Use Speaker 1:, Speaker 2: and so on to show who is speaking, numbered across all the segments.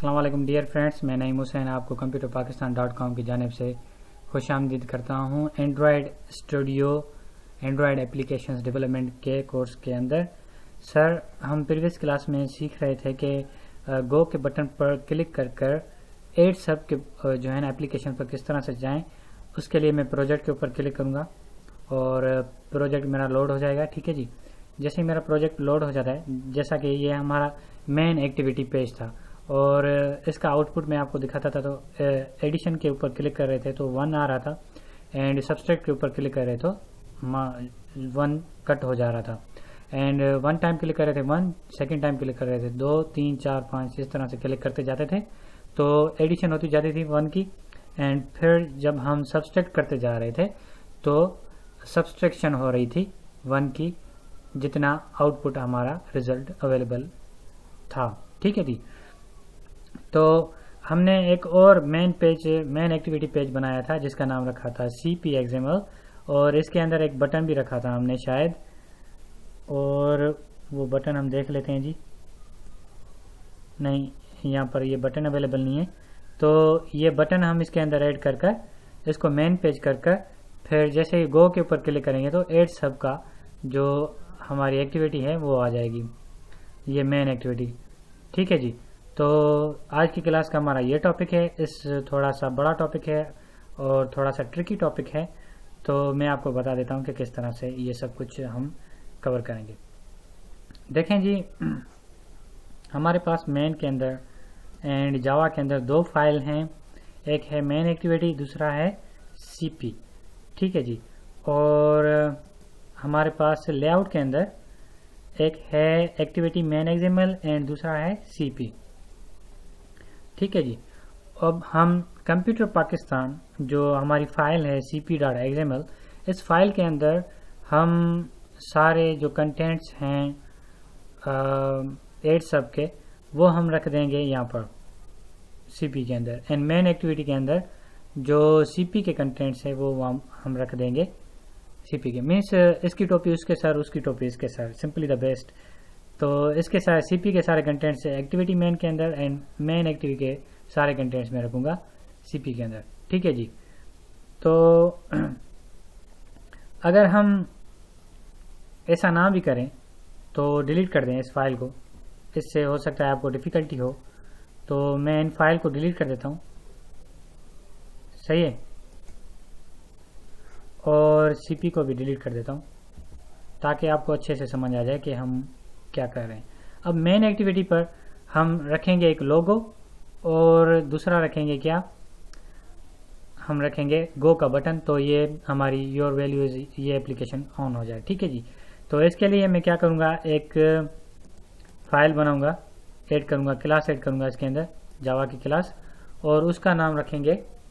Speaker 1: अस्सलाम वालेकुम dear friends, मैं नईम हुसैन आपको computerpakistan.com की जानिब से खुशामदीद करता हूँ। Android studio Android applications development के कोर्स के अंदर सर हम प्रीवियस क्लास में सीख रहे थे कि गो के बटन पर क्लिक कर कर एड सब के जो है ना एप्लीकेशन पर किस तरह से जाएं। उसके लिए मैं प्रोजेक्ट के ऊपर क्लिक करूँगा और प्रोजेक्ट मेरा लोड हो जाएगा। ठीक है जी, जैसे ही मेरा प्रोजेक्ट लोड हो जाता है, जैसा कि ये हमारा मेन एक्टिविटी पेज था और इसका आउटपुट मैं आपको दिखाता था, तो एडिशन के ऊपर क्लिक कर रहे थे तो 1 आ रहा था एंड सब्सट्रैक्ट के ऊपर क्लिक कर रहे तो 1 कट हो जा रहा था। एंड 1 टाइम क्लिक कर रहे थे 1, सेकेंड टाइम क्लिक कर रहे थे 2, 3, 4, 5, इस तरह से क्लिक करते जाते थे तो एडिशन होती जाती थी 1 की। एंड फिर जब हम सब्सट्रैक्ट करते जा रहे थे तो सब्सट्रैक्शन हो रही थी 1 की, जितना आउटपुट हमारा रिजल्ट अवेलेबल था। ठीक है जी, तो हमने एक और मेन एक्टिविटी पेज बनाया था जिसका नाम रखा था CP XML और इसके अंदर एक बटन भी रखा था हमने शायद, और वो बटन हम देख लेते हैं जी। नहीं, यहाँ पर ये बटन अवेलेबल नहीं है, तो ये बटन हम इसके अंदर ऐड कर कर इसको मेन पेज कर कर फिर जैसे ही गो के ऊपर क्लिक करेंगे तो एड सब का जो हमारी एक्टिविटी है वो आ जाएगी, ये मेन एक्टिविटी। ठीक है जी, तो आज की क्लास का हमारा ये टॉपिक है। इस थोड़ा सा बड़ा टॉपिक है और थोड़ा सा ट्रिकी टॉपिक है, तो मैं आपको बता देता हूँ कि किस तरह से ये सब कुछ हम कवर करेंगे। देखें जी, हमारे पास मेन के अंदर एंड जावा के अंदर 2 फाइल हैं, एक है मेन एक्टिविटी, दूसरा है CP। ठीक है जी, और हमारे पास लेआउट के अंदर एक है एक्टिविटी मेन XML एंड दूसरा है CP। ठीक है जी, अब हम कंप्यूटर पाकिस्तान जो हमारी फाइल है cp.xml, इस फाइल के अंदर हम सारे जो कंटेंट्स हैं एड सब के वो हम रख देंगे यहाँ पर CP के अंदर, एंड मेन एक्टिविटी के अंदर जो CP के कंटेंट्स है वो हम रख देंगे CP के। मीन्स इसकी टोपी उसके सर, उसकी टोपी इसके सर, सिंपली द बेस्ट। तो इसके सारे CP के सारे कंटेंट्स एक्टिविटी मेन के अंदर एंड मेन एक्टिविटी के सारे कंटेंट्स में रखूंगा CP के अंदर। ठीक है जी, तो अगर हम ऐसा ना भी करें तो डिलीट कर दें इस फाइल को, इससे हो सकता है आपको डिफ़िकल्टी हो, तो मैं इन फाइल को डिलीट कर देता हूँ। सही है, और CP को भी डिलीट कर देता हूँ ताकि आपको अच्छे से समझ आ जाए कि हम क्या कर रहे हैं। अब मेन एक्टिविटी पर हम रखेंगे एक लोगो और दूसरा रखेंगे क्या, हम रखेंगे गो का बटन, तो ये हमारी योर वैल्यू ये एप्लीकेशन ऑन हो जाए। ठीक है जी, तो इसके लिए मैं क्या करूँगा, एक फाइल बनाऊँगा, ऐड करूँगा, क्लास ऐड करूँगा इसके अंदर, जावा की क्लास, और उसका नाम रखेंगे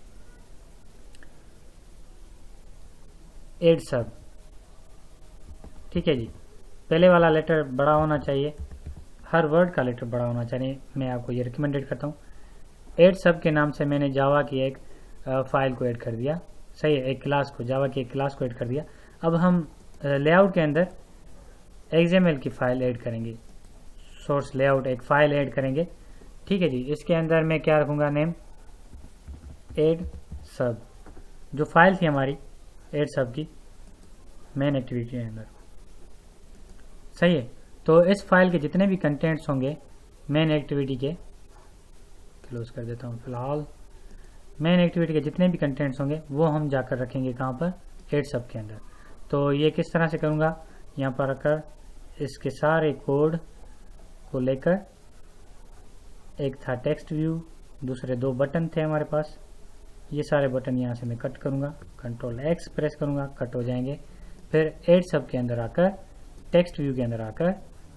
Speaker 1: एड सब। ठीक है जी, पहले वाला लेटर बड़ा होना चाहिए, हर वर्ड का लेटर बड़ा होना चाहिए, मैं आपको ये रिकमेंडेड करता हूँ। एड सब के नाम से मैंने जावा की एक फाइल को ऐड कर दिया। सही है, एक क्लास को, जावा की एक क्लास को ऐड कर दिया। अब हम लेआउट के अंदर XML की फाइल ऐड करेंगे, सोर्स लेआउट एक फाइल ऐड करेंगे। ठीक है जी, इसके अंदर मैं क्या रखूँगा, नेम एड सब, जो फाइल थी हमारी एड सब की मेन एक्टिविटी के अंदर। सही है, तो इस फाइल के जितने भी कंटेंट्स होंगे मेन एक्टिविटी के, क्लोज कर देता हूँ फिलहाल, मेन एक्टिविटी के जितने भी कंटेंट्स होंगे वो हम जाकर रखेंगे कहाँ पर, एड सब के अंदर। तो ये किस तरह से करूँगा, यहाँ पर रखकर इसके सारे कोड को लेकर, एक था टेक्स्ट व्यू, दूसरे 2 बटन थे हमारे पास, ये सारे बटन यहाँ से मैं कट करूँगा, Ctrl+X प्रेस करूँगा, कट हो जाएंगे। फिर एड सब के अंदर आकर, टेक्स्ट व्यू के अंदर आकर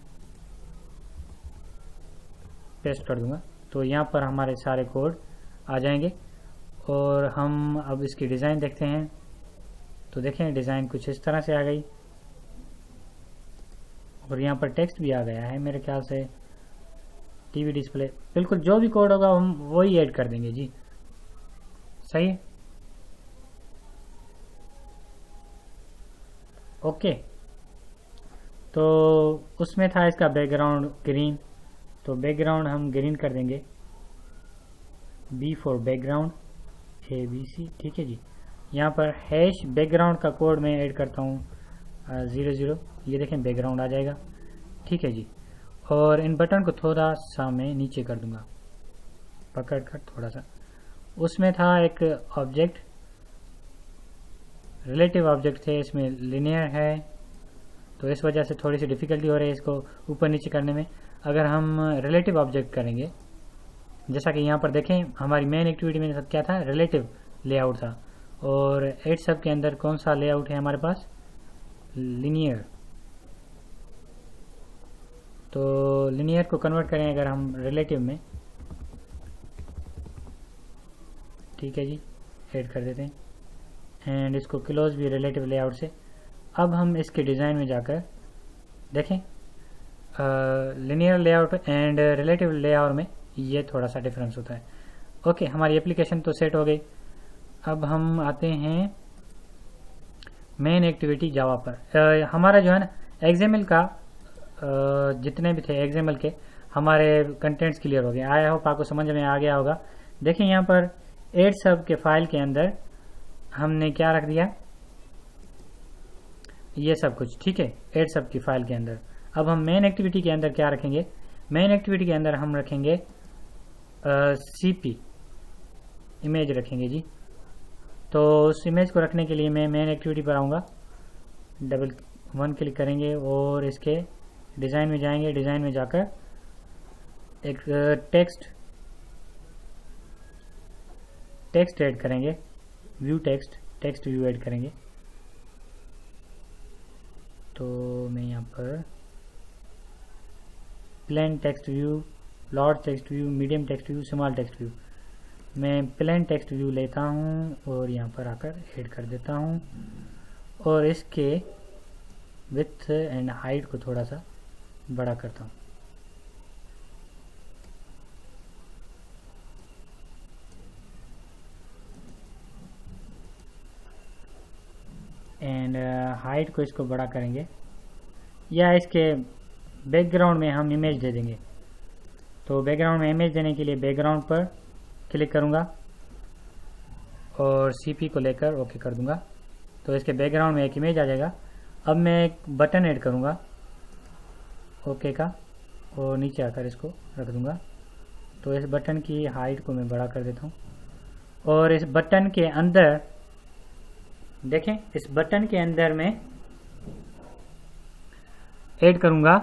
Speaker 1: पेस्ट कर दूंगा, तो यहाँ पर हमारे सारे कोड आ जाएंगे। और हम अब इसकी डिज़ाइन देखते हैं, तो देखें डिज़ाइन कुछ इस तरह से आ गई और यहाँ पर टेक्स्ट भी आ गया है मेरे ख्याल से, टीवी डिस्प्ले, बिल्कुल जो भी कोड होगा हम वही ऐड कर देंगे जी। सही है, ओके। तो उसमें था इसका बैकग्राउंड ग्रीन, तो बैकग्राउंड हम ग्रीन कर देंगे। B फॉर बैकग्राउंड ABC, ठीक है जी। यहाँ पर हैश बैकग्राउंड का कोड मैं ऐड करता हूँ 00, ये देखें बैकग्राउंड आ जाएगा, ठीक है जी। और इन बटन को थोड़ा सा मैं नीचे कर दूंगा, पकड़ कर थोड़ा सा। उसमें था एक ऑब्जेक्ट, रिलेटिव ऑब्जेक्ट थे, इसमें लिनियर है, तो इस वजह से थोड़ी सी डिफ़िकल्टी हो रही है इसको ऊपर नीचे करने में। अगर हम रिलेटिव ऑब्जेक्ट करेंगे, जैसा कि यहाँ पर देखें हमारी मेन एक्टिविटी में क्या था, रिलेटिव लेआउट था, और 8 सब के अंदर कौन सा लेआउट है हमारे पास, लिनियर। तो लिनियर को कन्वर्ट करें अगर हम रिलेटिव में, ठीक है जी, ऐड कर देते हैं, एंड इसको क्लोज भी रिलेटिव लेआउट से। अब हम इसके डिज़ाइन में जाकर देखें, linear layout and relative layout में ये थोड़ा सा डिफरेंस होता है। ओके, हमारी एप्लीकेशन तो सेट हो गई। अब हम आते हैं मेन एक्टिविटी जावा पर। हमारा जो है ना एक्सएमएल का जितने भी थे एक्सएमएल के हमारे कंटेंट्स क्लियर हो गए। आया हो आपको समझ में आ गया होगा। देखिए यहाँ पर 8 सब के फाइल के अंदर हमने क्या रख दिया, ये सब कुछ, ठीक है, 8 सब की फाइल के अंदर। अब हम मेन एक्टिविटी के अंदर क्या रखेंगे, मेन एक्टिविटी के अंदर हम रखेंगे सीपी इमेज रखेंगे जी। तो उस इमेज को रखने के लिए मैं मेन एक्टिविटी पर आऊँगा, डबल 1 क्लिक करेंगे और इसके डिज़ाइन में जाएंगे। डिज़ाइन में जाकर एक टेक्स्ट ऐड करेंगे, व्यू टेक्स्ट व्यू ऐड करेंगे। तो मैं यहाँ पर plain text view, large text view, medium text view, small text view, मैं प्लेन टेक्स्ट व्यू लेता हूँ और यहाँ पर आकर ऐड कर देता हूँ, और इसके विड्थ एंड हाइट को थोड़ा सा बड़ा करता हूँ। एंड हाइट को इसको बड़ा करेंगे, या इसके बैकग्राउंड में हम इमेज दे देंगे। तो बैकग्राउंड में इमेज देने के लिए बैकग्राउंड पर क्लिक करूँगा और सीपी को लेकर ओके कर दूंगा। तो इसके बैकग्राउंड में एक इमेज आ जाएगा। अब मैं एक बटन ऐड करूँगा ओके का, और नीचे आकर इसको रख दूंगा। तो इस बटन की हाइट को मैं बड़ा कर देता हूँ, और इस बटन के अंदर देखें, इस बटन के अंदर मैं ऐड करूँगा,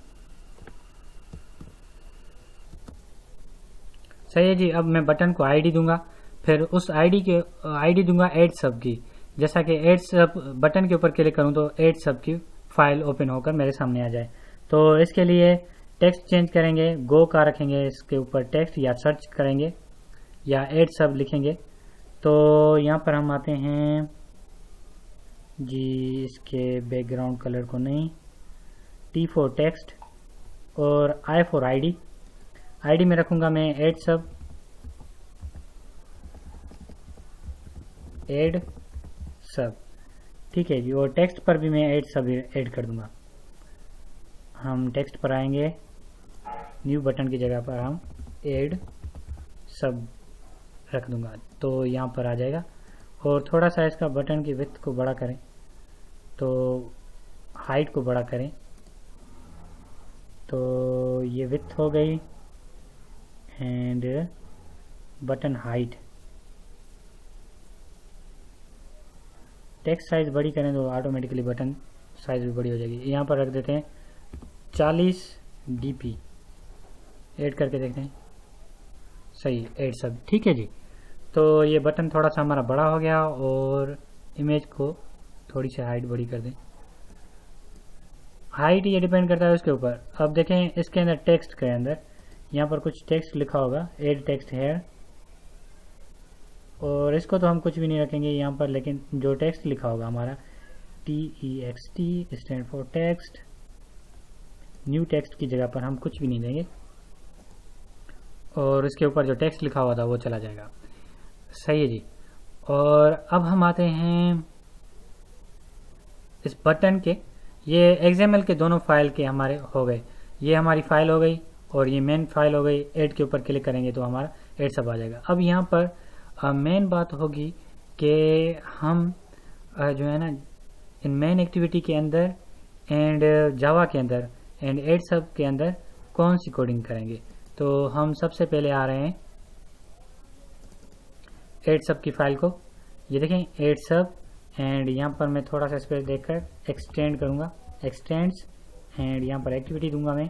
Speaker 1: सही है जी। अब मैं बटन को आईडी दूंगा, फिर उस आईडी दूंगा 8 सब की। जैसा कि 8 सब बटन के ऊपर क्लिक करूं तो 8 सब की फाइल ओपन होकर मेरे सामने आ जाए। तो इसके लिए टेक्स्ट चेंज करेंगे, गो का रखेंगे इसके ऊपर टेक्स्ट, या सर्च करेंगे या 8 सब लिखेंगे। तो यहाँ पर हम आते हैं जी, इसके बैकग्राउंड कलर को नहीं, T फॉर टेक्स्ट और I फॉर आईडी। आईडी में रखूंगा मैं 8 सब, ऐड सब, ठीक है जी। और टेक्स्ट पर भी मैं 8 सब ऐड कर दूंगा। हम टेक्स्ट पर आएंगे, न्यू बटन की जगह पर हम ऐड सब रख दूंगा, तो यहाँ पर आ जाएगा। और थोड़ा सा इसका बटन की विड्थ को बड़ा करें, तो हाइट को बड़ा करें, तो ये विड्थ हो गई, and button height. Text size बड़ी करें तो ऑटोमेटिकली बटन साइज भी बड़ी हो जाएगी। यहाँ पर रख देते हैं 40 dp, ऐड करके देखते हैं, सही, ऐड सब, ठीक है जी। तो ये बटन थोड़ा सा हमारा बड़ा हो गया, और इमेज को थोड़ी सी हाइट बड़ी कर दें। हाइट ये डिपेंड करता है उसके ऊपर। अब देखें इसके अंदर टेक्स्ट के अंदर यहाँ पर कुछ टेक्स्ट लिखा होगा, एड टेक्स्ट हेयर, और इसको तो हम कुछ भी नहीं रखेंगे यहाँ पर, लेकिन जो टेक्स्ट लिखा होगा हमारा TEXT stand for text, new text की जगह पर हम कुछ भी नहीं देंगे, और इसके ऊपर जो टेक्स्ट लिखा हुआ था वो चला जाएगा, सही है जी। और अब हम आते हैं इस बटन के, ये XML के दोनों फाइल के हमारे हो गए, ये हमारी फाइल हो गई और ये मेन फाइल हो गई। ऐड के ऊपर क्लिक करेंगे तो हमारा 8 सब आ जाएगा। अब यहाँ पर मेन बात होगी कि हम जो है ना इन मेन एक्टिविटी के अंदर एंड जावा के अंदर एंड 8 सब के अंदर कौन सी कोडिंग करेंगे। तो हम सबसे पहले आ रहे हैं 8 सब की फाइल को, ये देखें 8 सब, एंड यहाँ पर मैं थोड़ा सा स्पेस देकर एक्सटेंड करूँगा, एक्सटेंड्स, एंड यहाँ पर एक्टिविटी दूंगा मैं,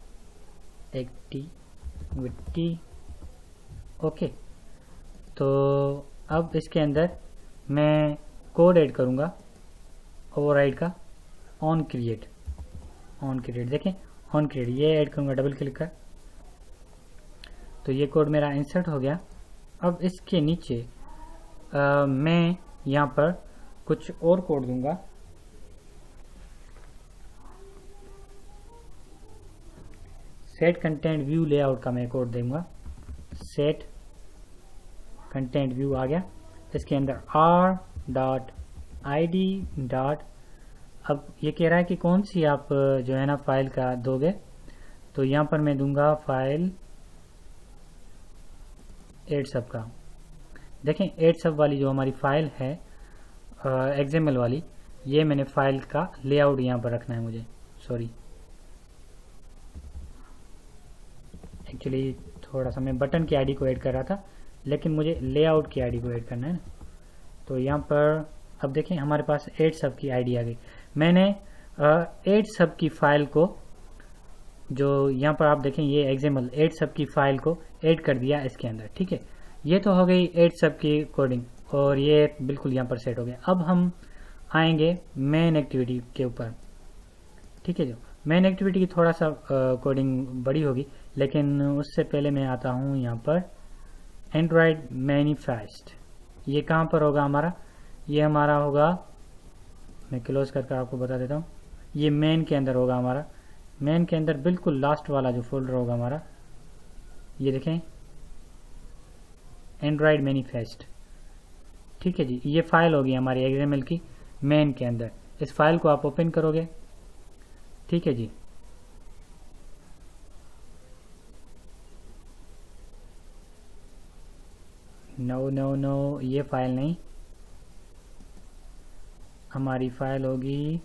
Speaker 1: एक्टिविटी। ओके, तो अब इसके अंदर मैं कोड ऐड करूँगा ओवरराइड का, ऑन क्रिएट देखें ऑन क्रिएट, ये ऐड करूँगा डबल क्लिक कर, तो ये कोड मेरा इंसर्ट हो गया। अब इसके नीचे मैं यहाँ पर कुछ और कोड दूंगा, सेट कंटेंट व्यू लेआउट का मैं कोड दूंगा, सेट कंटेंट व्यू आ गया। इसके अंदर r.id. अब ये कह रहा है कि कौन सी आप जो है ना फाइल का दोगे, तो यहाँ पर मैं दूंगा फाइल 8 सब का। देखें 8 सब वाली जो हमारी फाइल है XML वाली, ये मैंने फाइल का लेआउट यहाँ पर रखना है मुझे, सॉरी एक्चुअली थोड़ा सा मैं बटन की आईडी को ऐड कर रहा था, लेकिन मुझे लेआउट की आईडी को ऐड करना है ना। तो यहाँ पर अब देखें हमारे पास 8 सब की आईडी आ गई। मैंने 8 सब की फाइल को, जो यहाँ पर आप देखें ये XML 8 सब की फाइल को ऐड कर दिया इसके अंदर, ठीक है। ये तो हो गई 8 सब की कोडिंग, और ये बिल्कुल यहाँ पर सेट हो गया। अब हम आएंगे मेन एक्टिविटी के ऊपर, ठीक है। जो मेन एक्टिविटी की थोड़ा सा कोडिंग बड़ी होगी, लेकिन उससे पहले मैं आता हूँ यहाँ पर एंड्रॉयड मैनिफेस्ट। ये कहाँ पर होगा हमारा, ये हमारा होगा, मैं क्लोज करके आपको बता देता हूँ, ये मेन के अंदर होगा हमारा। मेन के अंदर बिल्कुल लास्ट वाला जो फोल्डर होगा हमारा, ये देखें एंड्रॉयड मैनिफेस्ट, ठीक है जी। ये फाइल होगी हमारी XML की मेन के अंदर। इस फाइल को आप ओपन करोगे, ठीक है जी। नो ये फाइल नहीं, हमारी फाइल होगी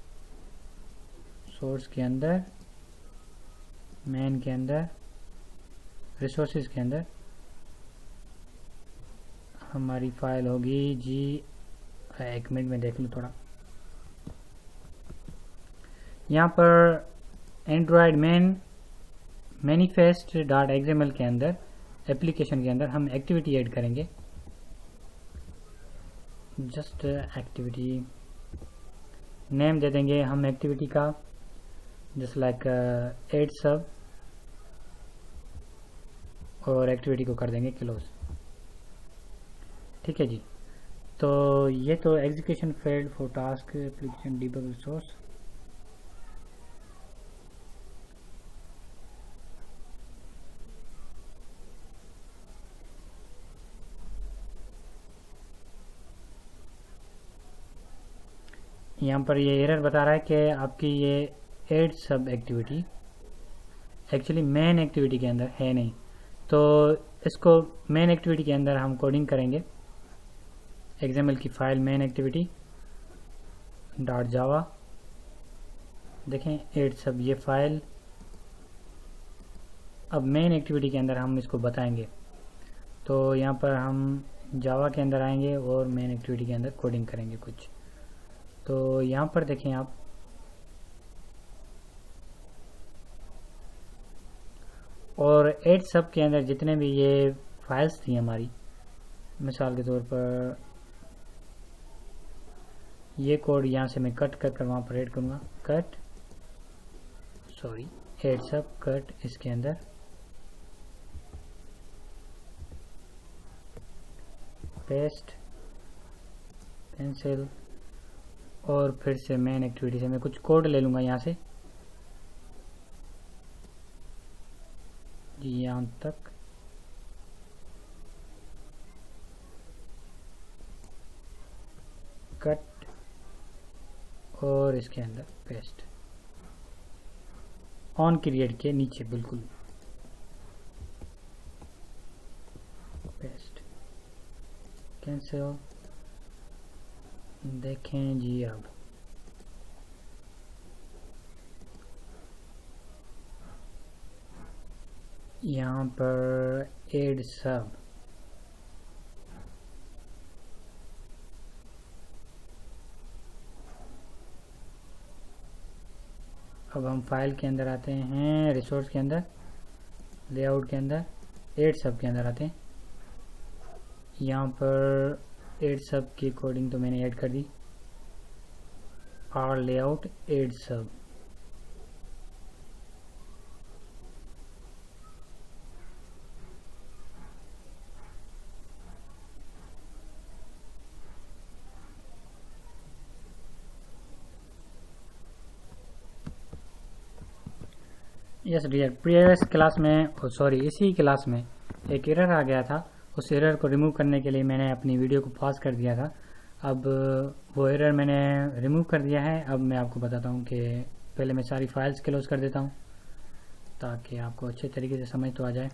Speaker 1: सोर्स के अंदर, मेन के अंदर, रिसोर्सेज के अंदर हमारी फाइल होगी जी। एक मिनट में देख लूँ थोड़ा, यहाँ पर एंड्रॉयड मैनिफेस्ट.xml के अंदर, एप्लीकेशन के अंदर हम एक्टिविटी ऐड करेंगे, जस्ट एक्टिविटी नेम दे देंगे हम एक्टिविटी का, जस्ट लाइक 8 सब, और एक्टिविटी को कर देंगे क्लोज, ठीक है जी। तो ये तो execution failed for task application debug resource, यहाँ पर ये एरर बता रहा है कि आपकी ये 8 सब एक्टिविटी एक्चुअली मेन एक्टिविटी के अंदर है नहीं। तो इसको मेन एक्टिविटी के अंदर हम कोडिंग करेंगे, XML की फाइल मेन एक्टिविटी .java, देखें 8 सब ये फाइल। अब मेन एक्टिविटी के अंदर हम इसको बताएंगे, तो यहाँ पर हम जावा के अंदर आएंगे और मेन एक्टिविटी के अंदर कोडिंग करेंगे कुछ। तो यहाँ पर देखें आप, और 8 सब के अंदर जितने भी ये फाइल्स थी हमारी, मिसाल के तौर पर ये कोड यहाँ से मैं कट कर वहाँ पर ऐड करूँगा, कट, सॉरी 8 सब कट, इसके अंदर पेस्ट, पेंसिल, और फिर से मेन एक्टिविटी से मैं कुछ कोड ले लूँगा यहाँ से यहाँ तक, कट, और इसके अंदर पेस्ट, ऑन क्रिएट के नीचे बिल्कुल। कैंसिल। देखें जी, अब यहाँ पर एड सब, अब हम फाइल के अंदर आते हैं, रिसोर्स के अंदर, लेआउट के अंदर, एड सब के अंदर आते हैं। यहाँ पर एड सब की कोडिंग तो मैंने ऐड कर दी, आर लेआउट एड सब। यस डियर, प्रीवियस क्लास में, इसी क्लास में एक एरर आ गया था। उस एरर को रिमूव करने के लिए मैंने अपनी वीडियो को पॉज कर दिया था। अब वो एरर मैंने रिमूव कर दिया है। अब मैं आपको बताता हूँ कि पहले मैं सारी फाइल्स क्लोज कर देता हूँ ताकि आपको अच्छे तरीके से समझ तो आ जाए।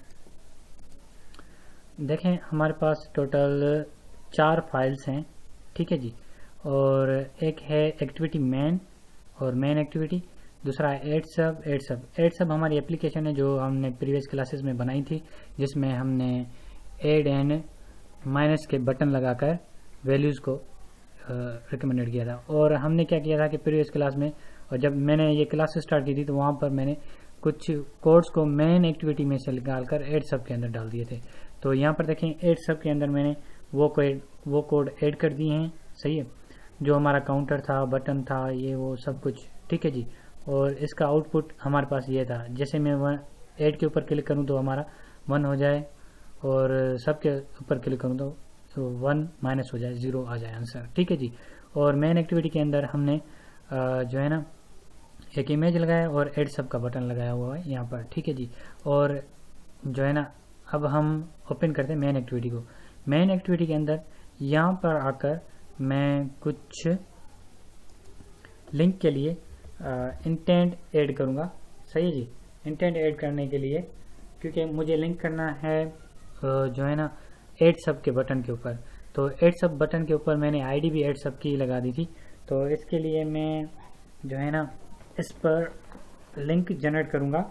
Speaker 1: देखें, हमारे पास टोटल 4 फाइल्स हैं, ठीक है जी। और एक है एक्टिविटी मेन और मेन एक्टिविटी, दूसरा है एड सब। एड सब हमारी एप्लीकेशन है जो हमने प्रीवियस क्लासेस में बनाई थी, जिसमें हमने एड एंड माइनस के बटन लगाकर वैल्यूज़ को रिकमेंडेड किया था। और हमने क्या किया था कि प्रीवियस क्लास में, और जब मैंने ये क्लास स्टार्ट की थी तो वहाँ पर मैंने कुछ कोड्स को मेन एक्टिविटी में से निकाल कर एड सब के अंदर डाल दिए थे। तो यहाँ पर देखें, एड सब के अंदर मैंने वो कोड ऐड कर दिए हैं, सही है। जो हमारा काउंटर था, बटन था, ये वो सब कुछ, ठीक है जी। और इसका आउटपुट हमारे पास ये था, जैसे मैं ऐड के ऊपर क्लिक करूं तो हमारा 1 हो जाए, और सब के ऊपर क्लिक करूं तो 1 माइनस हो जाए, 0 आ जाए आंसर, ठीक है जी। और मेन एक्टिविटी के अंदर हमने जो है ना एक इमेज लगाया और ऐड सब का बटन लगाया हुआ है यहाँ पर, ठीक है जी। और जो है ना, अब हम ओपन करते हैं मेन एक्टिविटी को। मेन एक्टिविटी के अंदर यहाँ पर आकर मैं कुछ लिंक के लिए इंटेंट ऐड करूँगा, सही है जी। इंटेंट ऐड करने के लिए, क्योंकि मुझे लिंक करना है जो है ना ऐड सब के बटन के ऊपर, तो ऐड सब बटन के ऊपर मैंने आईडी भी ऐड सब की लगा दी थी। तो इसके लिए मैं जो है ना इस पर लिंक जनरेट करूँगा।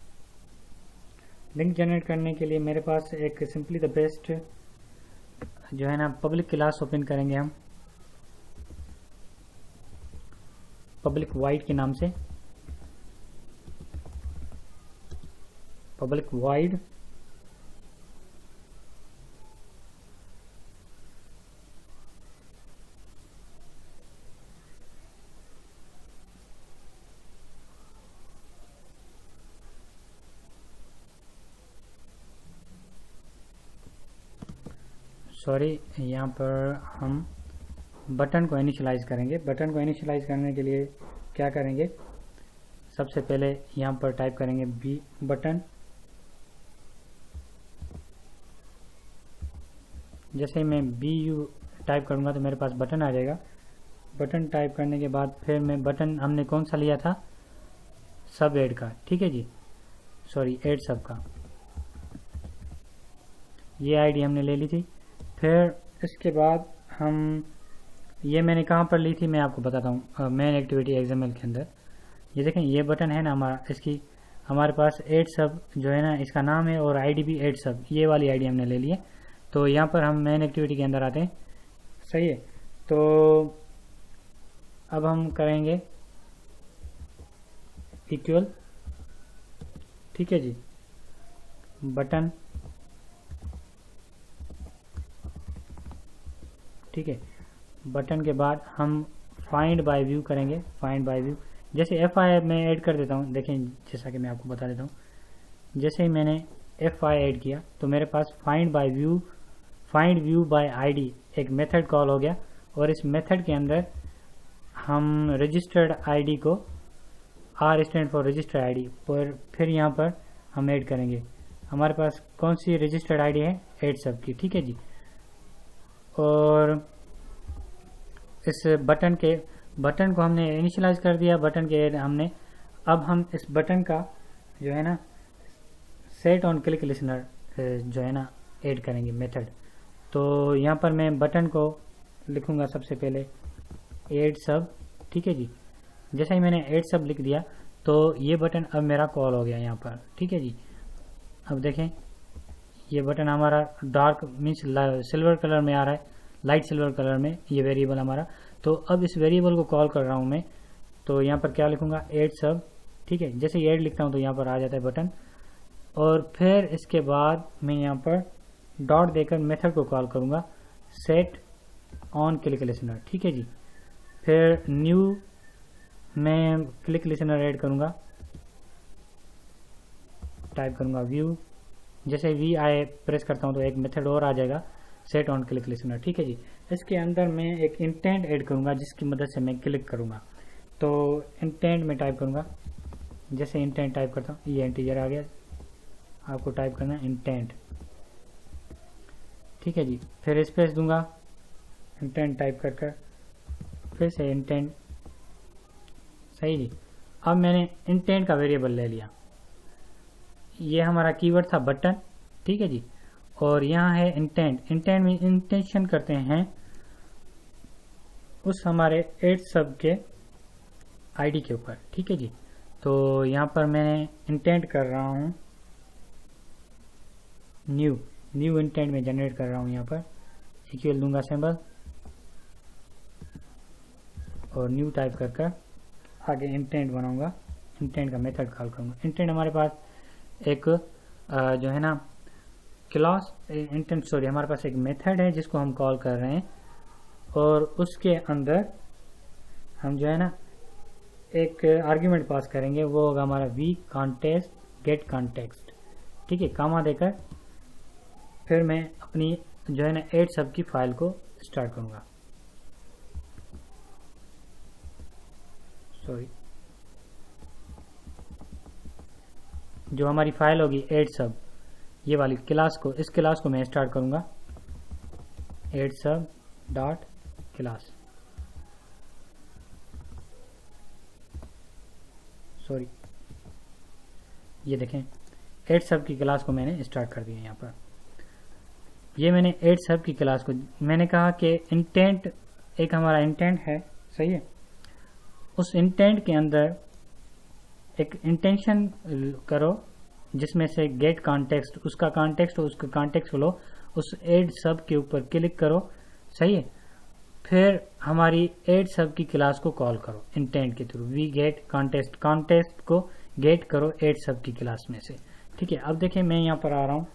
Speaker 1: लिंक जनरेट करने के लिए मेरे पास एक सिंपली द बेस्ट जो है ना पब्लिक क्लास ओपन करेंगे हम, पब्लिक वाइड के नाम से, पब्लिक वाइड यहाँ पर हम बटन को इनिशियलाइज करेंगे। बटन को इनिशियलाइज करने के लिए क्या करेंगे, सबसे पहले यहाँ पर टाइप करेंगे बी बटन। जैसे ही मैं BU टाइप करूँगा तो मेरे पास बटन आ जाएगा। बटन टाइप करने के बाद फिर मैं बटन, हमने कौन सा लिया था, सब ऐड का, ठीक है जी, ऐड सब का, ये आईडी हमने ले ली थी। फिर इसके बाद हम, ये मैंने कहाँ पर ली थी मैं आपको बताता हूँ, मेन एक्टिविटी XML के अंदर। ये देखें, ये बटन है ना हमारा, इसकी हमारे पास ऐड सब जो है ना इसका नाम है, और आईडी भी ऐड सब, ये वाली आईडी हमने ले ली है। तो यहाँ पर हम मेन एक्टिविटी के अंदर आते हैं, सही है। तो अब हम करेंगे इक्वल, ठीक है जी, बटन, ठीक है। बटन के बाद हम फाइंड बाय व्यू करेंगे, फाइंड बाय व्यू। जैसे FI मैं ऐड कर देता हूँ, देखें जैसा कि मैं आपको बता देता हूँ, जैसे ही मैंने FI ऐड किया तो मेरे पास फाइंड व्यू बाय आईडी एक मेथड कॉल हो गया, और इस मेथड के अंदर हम रजिस्टर्ड आईडी को, R stand for registered ID, पर फिर यहाँ पर हम ऐड करेंगे। हमारे पास कौन सी रजिस्टर्ड आईडी है, ऐड सब की, ठीक है जी। और इस बटन को हमने इनिशियलाइज कर दिया, बटन के हमने, अब हम इस बटन का जो है ना सेट ऑन क्लिक लिसनर जो है ना ऐड करेंगे मेथड। तो यहाँ पर मैं बटन को लिखूंगा सबसे पहले ऐड सब, ठीक है जी। जैसा ही मैंने ऐड सब लिख दिया तो ये बटन अब मेरा कॉल हो गया यहाँ पर, ठीक है जी। अब देखें ये बटन हमारा डार्क मीन्स सिल्वर कलर में आ रहा है, लाइट सिल्वर कलर में ये वेरिएबल हमारा। तो अब इस वेरिएबल को कॉल कर रहा हूँ मैं, तो यहाँ पर क्या लिखूंगा ऐड सब, ठीक है। जैसे ऐड लिखता हूँ तो यहाँ पर आ जाता है बटन, और फिर इसके बाद मैं यहाँ पर डॉट देकर मेथड को कॉल करूँगा सेट ऑन क्लिक लिसनर, ठीक है जी। फिर न्यू मैं क्लिक लिसनर ऐड करूँगा, टाइप करूँगा व्यू। जैसे वी आई प्रेस करता हूँ तो एक मेथड और आ जाएगा सेट ऑन क्लिक लिसनर, ठीक है जी। इसके अंदर मैं एक इंटेंट ऐड करूँगा जिसकी मदद से मैं क्लिक करूँगा। तो इंटेंट में टाइप करूँगा, जैसे इंटेंट टाइप करता हूँ ये इंटीजर आ गया, आपको टाइप करना है इंटेंट, ठीक है जी। फिर स्पेस दूंगा इंटेंट टाइप कर फिर से इंटेंट, सही जी। अब मैंने इंटेंट का वेरिएबल ले लिया, ये हमारा कीवर्ड था बटन, ठीक है जी। और यहाँ है इंटेंट, इंटेंट में इंटेंशन करते हैं उस हमारे ऐड सब के आईडी के ऊपर, ठीक है जी। तो यहाँ पर मैं इंटेंट कर रहा हूँ न्यू इंटेंट में जनरेट कर रहा हूँ, यहाँ पर इक्वल दूंगा सिंबल और न्यू टाइप कर आगे इंटेंट बनाऊंगा, इंटेंट का मेथड कॉल करूंगा। इंटेंट हमारे पास एक जो है ना क्लास इंटेंट, सॉरी हमारे पास एक मेथड है जिसको हम कॉल कर रहे हैं, और उसके अंदर हम जो है ना एक आर्ग्यूमेंट पास करेंगे, वो होगा हमारा वी कॉन्टेक्स्ट गेट कॉन्टेक्स्ट, ठीक है, कामा देकर। फिर मैं अपनी जो है ना ऐड सब की फाइल को स्टार्ट करूंगा, सॉरी जो हमारी फाइल होगी ऐड सब ये वाली क्लास को, इस क्लास को मैं स्टार्ट करूंगा ऐड सब डॉट क्लास, सॉरी ये देखें ऐड सब की क्लास को मैंने स्टार्ट कर दिया। यहाँ पर ये मैंने ऐड सब की क्लास को, मैंने कहा कि इंटेंट एक हमारा इंटेंट है, सही है। उस इंटेंट के अंदर एक इंटेंशन करो जिसमें से गेट कॉन्टेक्स्ट, उसका कॉन्टेक्स्ट हो, उसका कॉन्टेक्स्ट लो, उस ऐड सब के ऊपर क्लिक करो, सही है। फिर हमारी ऐड सब की क्लास को कॉल करो इंटेंट के through, v get context, context को गेट करो ऐड सब की क्लास में से, ठीक है। अब देखिए मैं यहाँ पर आ रहा हूँ,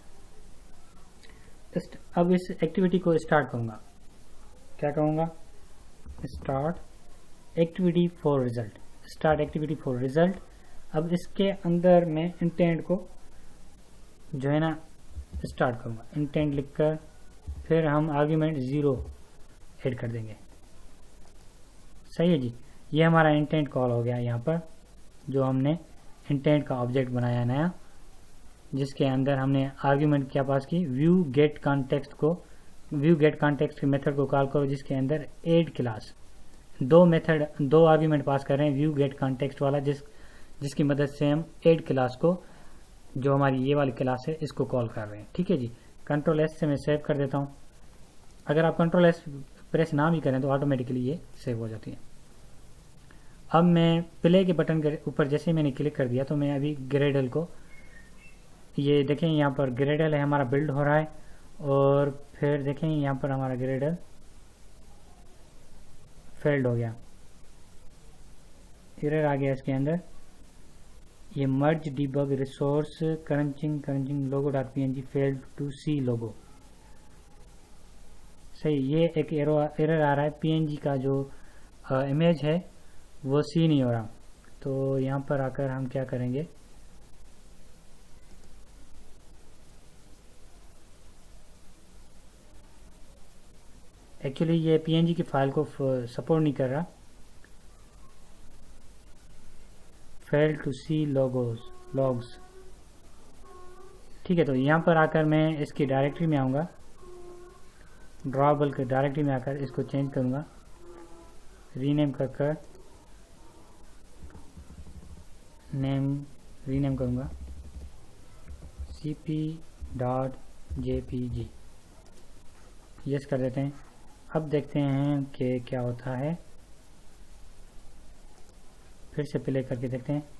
Speaker 1: अब इस एक्टिविटी को स्टार्ट करूंगा, क्या कहूँगा start activity for result, start activity for result. अब इसके अंदर मैं इंटेंट को जो है ना स्टार्ट करूंगा, इंटेंट लिखकर फिर हम आर्ग्यूमेंट 0 ऐड कर देंगे, सही है जी। ये हमारा इंटेंट कॉल हो गया यहाँ पर, जो हमने इंटेंट का ऑब्जेक्ट बनाया नया, जिसके अंदर हमने आर्ग्यूमेंट क्या पास की, व्यू गेट कॉन्टेक्स्ट को, व्यू गेट कॉन्टेक्स्ट के मेथड को कॉल करो जिसके अंदर ऐड क्लास, दो मेथड दो आर्ग्यूमेंट पास कर रहे हैं, व्यू गेट कॉन्टेक्स्ट वाला जिसकी मदद से हम ऐड क्लास को, जो हमारी ये वाली क्लास है, इसको कॉल कर रहे हैं, ठीक है जी। कंट्रोल एस से मैं सेव कर देता हूँ। अगर आप कंट्रोल एस प्रेस ना भी करें तो ऑटोमेटिकली ये सेव हो जाती है। अब मैं प्ले के बटन के ऊपर जैसे मैंने क्लिक कर दिया तो मैं अभी ग्रेडल को, ये देखें यहाँ पर ग्रेडल है हमारा बिल्ड हो रहा है, और फिर देखें यहाँ पर हमारा ग्रेडल फेल्ड हो गया, एरर आ गया इसके अंदर, ये merge debug resource crunching logo dot PNG failed to see logo, सही। ये एक एरर आ रहा है, पीएनजी का जो इमेज है वो सी नहीं हो रहा। तो यहाँ पर आकर हम क्या करेंगे, एक्चुअली ये पीएनजी की फाइल को सपोर्ट नहीं कर रहा, फेल टू सी लॉग्स, ठीक है। तो यहाँ पर आकर मैं इसकी डायरेक्टरी में आऊँगा, ड्रॉबल के डायरेक्टरी में आकर इसको चेंज करूँगा, रीनेम कर नेम रीनेम करूँगा cp.jpg, यस कर देते हैं। अब देखते हैं कि क्या होता है, फिर से प्ले करके देखते हैं।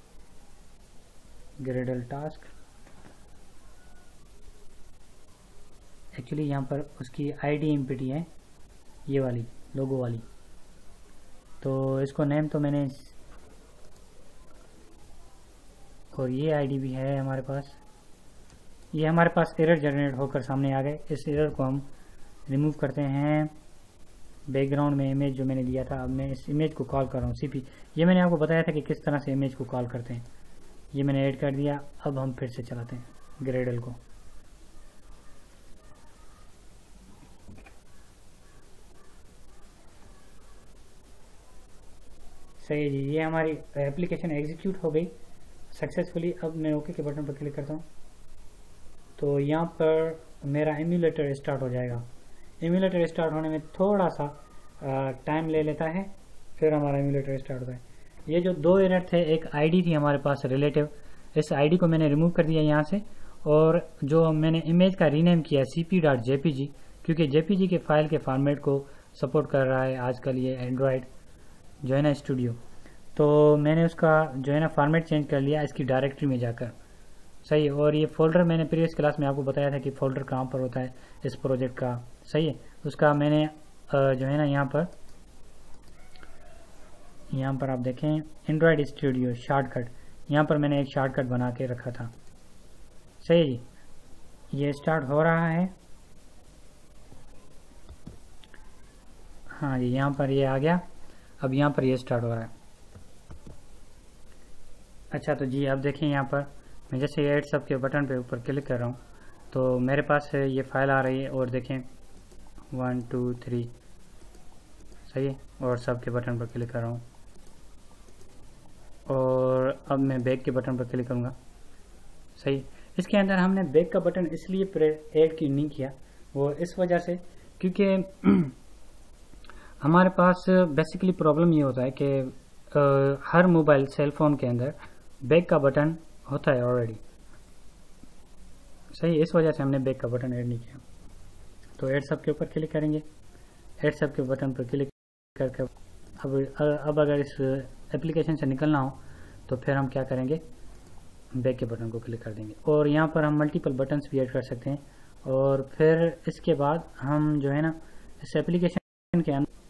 Speaker 1: ग्रेडल टास्क, एक्चुअली यहाँ पर उसकी आईडी एमपीटी है, ये वाली लोगो वाली, तो इसको नेम तो मैंने, और ये आईडी भी है हमारे पास। ये हमारे पास एरर जनरेट होकर सामने आ गए। इस एरर को हम रिमूव करते हैं। बैकग्राउंड में इमेज जो मैंने दिया था, अब मैं इस इमेज को कॉल कर रहा हूँ सीपी। ये मैंने आपको बताया था कि किस तरह से इमेज को कॉल करते हैं, ये मैंने ऐड कर दिया। अब हम फिर से चलाते हैं ग्रेडल को। सही है जी, ये हमारी एप्लीकेशन एग्जीक्यूट हो गई सक्सेसफुली। अब मैं ओके के बटन पर क्लिक करता हूँ तो यहाँ पर मेरा एम्यूलेटर स्टार्ट हो जाएगा। एम्यूलेटर स्टार्ट होने में थोड़ा सा टाइम ले लेता है, फिर हमारा एम्यूलेटर स्टार्ट होता है। ये जो दो एरर थे, एक आईडी थी हमारे पास रिलेटिव, इस आईडी को मैंने रिमूव कर दिया यहाँ से, और जो मैंने इमेज का रीनेम किया cp.jpg, क्योंकि jpg के फाइल के फॉर्मेट को सपोर्ट कर रहा है आजकल ये एंड्रॉयड जो है ना स्टूडियो, तो मैंने उसका जो है ना फॉर्मेट चेंज कर लिया इसकी डायरेक्टरी में जाकर। सही है। और ये फोल्डर मैंने प्रीवियस क्लास में आपको बताया था कि फोल्डर कहाँ पर होता है इस प्रोजेक्ट का। सही है। उसका मैंने जो है ना यहाँ पर आप देखें एंड्रॉयड स्टूडियो शॉर्टकट, यहाँ पर मैंने एक शॉर्टकट बना के रखा था। सही है जी, ये स्टार्ट हो रहा है। हाँ जी, यहाँ पर ये आ गया। अब यहाँ पर ये स्टार्ट हो रहा है। अच्छा, तो जी अब देखें यहाँ पर मैं जैसे ऐड सब के बटन पे ऊपर क्लिक कर रहा हूँ तो मेरे पास ये फाइल आ रही है, और देखें 1 2 3। सही है। और सब के बटन पर क्लिक कर रहा हूँ, और अब मैं बैक के बटन पर क्लिक करूँगा। सही। इसके अंदर हमने बैक का बटन इसलिए ऐड की नहीं किया, वो इस वजह से क्योंकि हमारे पास बेसिकली प्रॉब्लम ये होता है कि हर मोबाइल सेलफोन के अंदर बैक का बटन होता है ऑलरेडी। सही। इस वजह से हमने बैक का बटन ऐड नहीं किया। तो ऐड सब के ऊपर क्लिक करेंगे, ऐड सब के बटन पर क्लिक करके अब अगर इस एप्लीकेशन से निकलना हो तो फिर हम क्या करेंगे, बैक के बटन को क्लिक कर देंगे। और यहाँ पर हम मल्टीपल बटन्स भी ऐड कर सकते हैं। और फिर इसके बाद हम जो है ना इस एप्लीकेशन के अंदर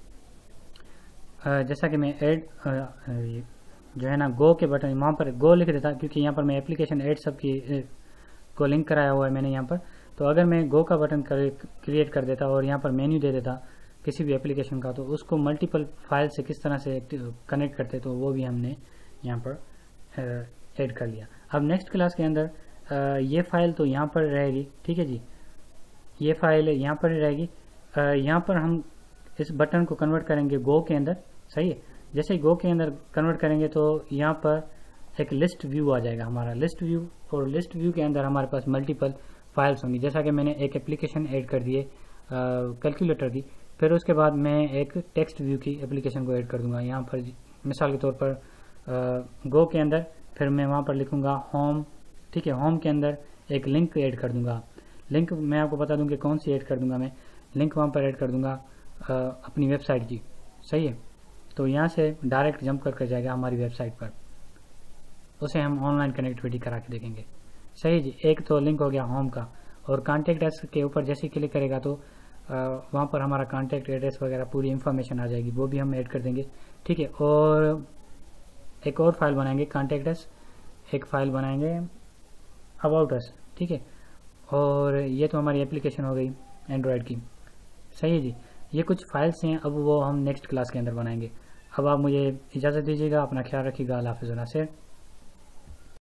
Speaker 1: जैसा कि मैं ऐड जो है ना गो के बटन, वहाँ पर गो लिख देता, क्योंकि यहाँ पर मैं एप्लीकेशन ऐड सब की को लिंक कराया हुआ है मैंने यहाँ पर। तो अगर मैं गो का बटन क्रिएट कर देता और यहाँ पर मेन्यू दे देता किसी भी एप्लीकेशन का, तो उसको मल्टीपल फाइल से किस तरह से कनेक्ट करते, तो वो भी हमने यहाँ पर ऐड कर लिया। अब नेक्स्ट क्लास के अंदर ये फाइल तो यहाँ पर रहेगी। ठीक है जी, ये फाइल यहाँ पर ही रहेगी। यहाँ पर हम इस बटन को कन्वर्ट करेंगे गो के अंदर। सही है। जैसे गो के अंदर कन्वर्ट करेंगे तो यहाँ पर एक लिस्ट व्यू आ जाएगा हमारा, लिस्ट व्यू। और लिस्ट व्यू के अंदर हमारे पास मल्टीपल फाइल्स होंगी। जैसा कि मैंने एक एप्लीकेशन ऐड कर दिए कैलकुलेटर की, फिर उसके बाद मैं एक टेक्स्ट व्यू की एप्लीकेशन को ऐड कर दूंगा यहाँ पर। मिसाल के तौर पर गो के अंदर फिर मैं वहाँ पर लिखूंगा होम। ठीक है। होम के अंदर एक लिंक ऐड कर दूंगा। लिंक मैं आपको बता दूं कि कौन सी ऐड कर दूंगा। मैं लिंक वहाँ पर ऐड कर दूंगा अपनी वेबसाइट की। सही है। तो यहाँ से डायरेक्ट जंप करके जाएगा हमारी वेबसाइट पर, उसे हम ऑनलाइन कनेक्टिविटी करा के देखेंगे। सही जी। एक तो लिंक हो गया होम का। और कॉन्टैक्ट एड्रेस के ऊपर जैसे क्लिक करेगा तो वहाँ पर हमारा कॉन्टैक्ट एड्रेस वगैरह पूरी इन्फॉर्मेशन आ जाएगी, वो भी हम ऐड कर देंगे। ठीक है। और एक और फाइल बनाएंगे कॉन्टैक्ट एड्रेस, एक फाइल बनाएंगे अबाउट अस। ठीक है। और ये तो हमारी एप्लीकेशन हो गई एंड्रॉयड की। सही है जी। ये कुछ फाइल्स हैं, अब वो हम नेक्स्ट क्लास के अंदर बनाएंगे। अब आप मुझे इजाज़त दीजिएगा, अपना ख्याल रखिएगा। अल्लाह हाफ़िज़।